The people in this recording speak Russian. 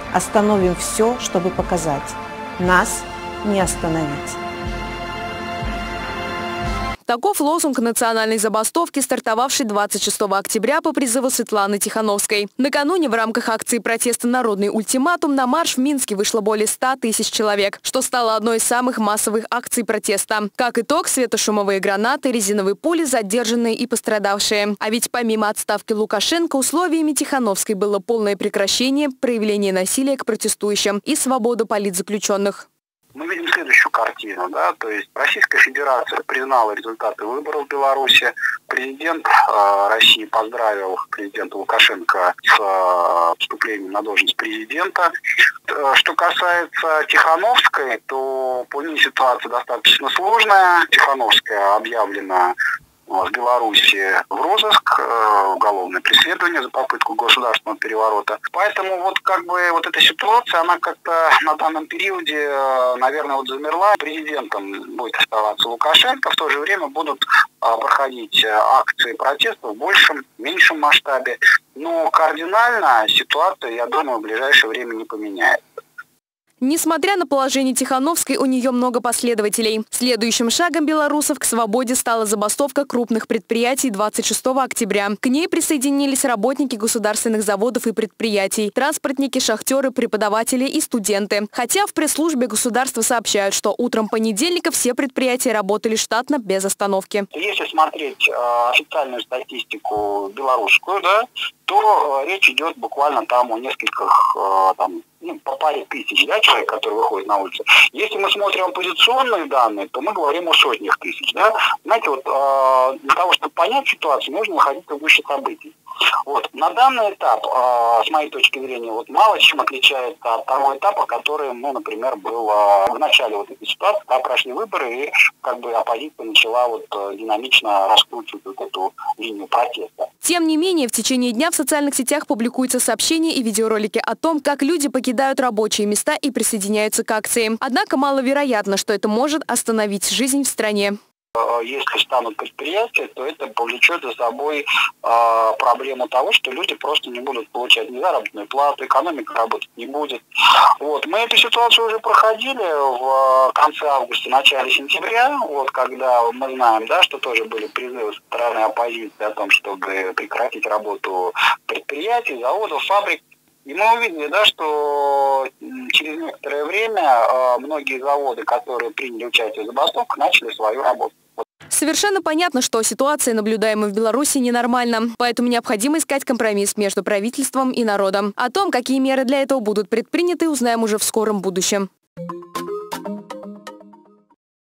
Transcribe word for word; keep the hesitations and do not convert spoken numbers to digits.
Остановим все, чтобы показать. Нас не остановить. Таков лозунг национальной забастовки, стартовавшей двадцать шестого октября по призыву Светланы Тихановской. Накануне в рамках акции протеста «Народный ультиматум» на марш в Минске вышло более ста тысяч человек, что стало одной из самых массовых акций протеста. Как итог, светошумовые гранаты, резиновые пули, задержанные и пострадавшие. А ведь помимо отставки Лукашенко, условиями Тихановской было полное прекращение проявления насилия к протестующим и свободу политзаключенных. Мы видим следующую картину, да, то есть Российская Федерация признала результаты выборов в Беларуси, президент э, России поздравил президента Лукашенко с э, вступлением на должность президента. Э, что касается Тихановской, то по ней ситуация достаточно сложная. Тихановская объявлена в Беларуси в розыск, уголовное преследование за попытку государственного переворота. Поэтому вот как бы вот эта ситуация, она как-то на данном периоде, наверное, вот замерла. Президентом будет оставаться Лукашенко, в то же время будут проходить акции протеста в большем, меньшем масштабе. Но кардинально ситуация, я думаю, в ближайшее время не поменяется. Несмотря на положение Тихановской, у нее много последователей. Следующим шагом белорусов к свободе стала забастовка крупных предприятий двадцать шестого октября. К ней присоединились работники государственных заводов и предприятий, транспортники, шахтеры, преподаватели и студенты. Хотя в пресс-службе государства сообщают, что утром понедельника все предприятия работали штатно без остановки. Если смотреть э, официальную статистику белорусскую, да, то э, речь идет буквально там о нескольких э, там, ну, по паре тысяч, да, человек, которые выходят на улицу. Если мы смотрим оппозиционные данные, то мы говорим о сотнях тысяч. Да? Знаете, вот э, для того, чтобы понять ситуацию, нужно выходить в гуще событий. Вот. На данный этап, э, с моей точки зрения, вот мало чем отличается от того этапа, который, ну, например, был э, в начале вот этой ситуации, когда прошли выборы, и как бы оппозиция начала вот, э, динамично раскручивать вот эту линию протеста. Тем не менее, в течение дня в социальных сетях публикуются сообщения и видеоролики о том, как люди покидают рабочие места и присоединяются к акции. Однако маловероятно, что это может остановить жизнь в стране. Если станут предприятия, то это повлечет за собой э, проблему того, что люди просто не будут получать ни заработную плату, экономика работать не будет. Вот. Мы эту ситуацию уже проходили в конце августа, начале сентября, вот, когда мы знаем, да, что тоже были призывы со стороны оппозиции о том, чтобы прекратить работу предприятий, заводов, фабрик. И мы увидели, да, что через некоторое время э, многие заводы, которые приняли участие в забастовках, начали свою работу. Совершенно понятно, что ситуация, наблюдаемая в Беларуси, ненормальна. Поэтому необходимо искать компромисс между правительством и народом. О том, какие меры для этого будут предприняты, узнаем уже в скором будущем.